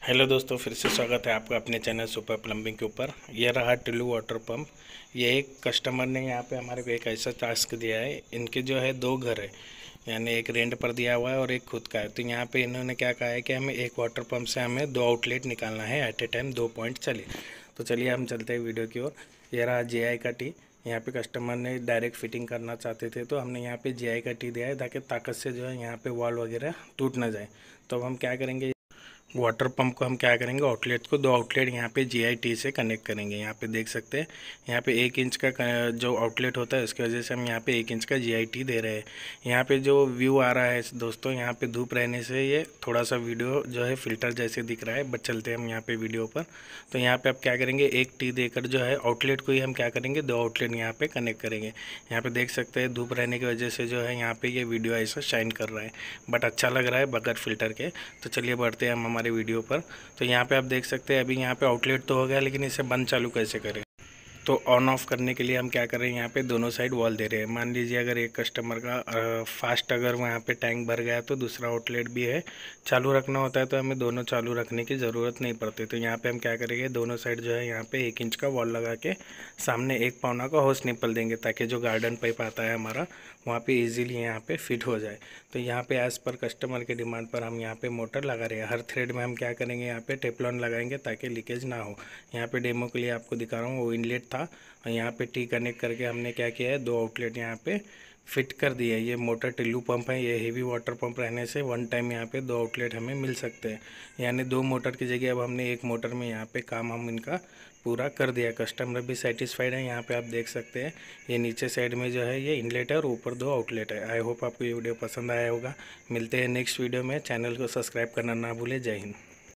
Hello दोस्तों, फिर से स्वागत है आपका अपने चैनल सुपर प्लम्बिंग के ऊपर। ये रहा टिल्लू वाटर पंप। ये एक कस्टमर ने यहाँ पे हमारे को एक ऐसा टास्क दिया है। इनके जो है दो घर है, यानी एक रेंट पर दिया हुआ है और एक खुद का है। तो यहाँ पे इन्होंने क्या कहा है कि हमें एक वाटर पंप से हमें दो आउटलेट निकालना है एट ए टाइम, 2 पॉइंट। चलिए तो चलिए हम चलते हैं वीडियो की ओर। ये रहा JI का टी। यहाँ पे कस्टमर ने डायरेक्ट फिटिंग करना चाहते थे, तो हमने यहाँ पे JI का टी दिया है ताकि ताकत से जो है यहाँ पे वॉल वगैरह टूट ना जाए। तो अब हम क्या करेंगे, वाटर पंप को हम क्या करेंगे, आउटलेट को दो आउटलेट यहाँ पे GIT से कनेक्ट करेंगे। यहाँ पे देख सकते हैं, यहाँ पे 1 इंच का जो आउटलेट होता है उसकी वजह से हम यहाँ पे 1 इंच का GIT दे रहे हैं। यहाँ पे जो व्यू आ रहा है दोस्तों, यहाँ पे धूप रहने से ये थोड़ा सा वीडियो जो है फिल्टर जैसे दिख रहा है, बट चलते हैं हम यहाँ पे वीडियो पर। तो यहाँ पे आप क्या करेंगे, 1 टी देकर जो है आउटलेट को ही हम क्या करेंगे, दो आउटलेट यहाँ पे कनेक्ट करेंगे। यहाँ पे देख सकते हैं धूप रहने की वजह से जो है यहाँ पे ये वीडियो ऐसा शाइन कर रहा है, बट अच्छा लग रहा है बगैर फिल्टर के। तो चलिए बढ़ते हैं हम हमारे वीडियो पर। तो यहाँ पे आप देख सकते हैं अभी यहाँ पे आउटलेट तो हो गया, लेकिन इसे बंद चालू कैसे करें। तो ऑन ऑफ करने के लिए हम क्या कर रहे हैं, यहाँ पे दोनों साइड वॉल दे रहे हैं। मान लीजिए अगर एक कस्टमर का फास्ट अगर वहाँ पे टैंक भर गया तो दूसरा आउटलेट भी है, चालू रखना होता है तो हमें दोनों चालू रखने की ज़रूरत नहीं पड़ती। तो यहाँ पे हम क्या करेंगे, दोनों साइड जो है यहाँ पे 1 इंच का वॉल लगा के सामने 1 पौना का होस निपल देंगे, ताकि जो गार्डन पाइप आता है हमारा वहाँ पे इजीली यहाँ पे फिट हो जाए। तो यहाँ पे एज़ पर कस्टमर के डिमांड पर हम यहाँ पे मोटर लगा रहे हैं। हर थ्रेड में हम क्या करेंगे, यहाँ पे टेफ्लॉन लगाएंगे ताकि लीकेज ना हो। यहाँ पे डेमो के लिए आपको दिखा रहा हूँ, वो इनलेट था और यहाँ पे टी कनेक्ट करके हमने क्या किया है, दो आउटलेट यहाँ पे फिट कर दिया है। ये मोटर टिल्लू पंप है, ये हेवी वाटर पंप रहने से वन टाइम यहाँ पे दो आउटलेट हमें मिल सकते हैं। यानी दो मोटर की जगह अब हमने एक मोटर में यहाँ पे काम हम इनका पूरा कर दिया। कस्टमर भी सेटिस्फाइड है। यहाँ पे आप देख सकते हैं ये नीचे साइड में जो है ये इनलेट है और ऊपर दो आउटलेट है। आई होप आपको ये वीडियो पसंद आया होगा। मिलते हैं नेक्स्ट वीडियो में। चैनल को सब्सक्राइब करना ना भूलें। जय हिंद।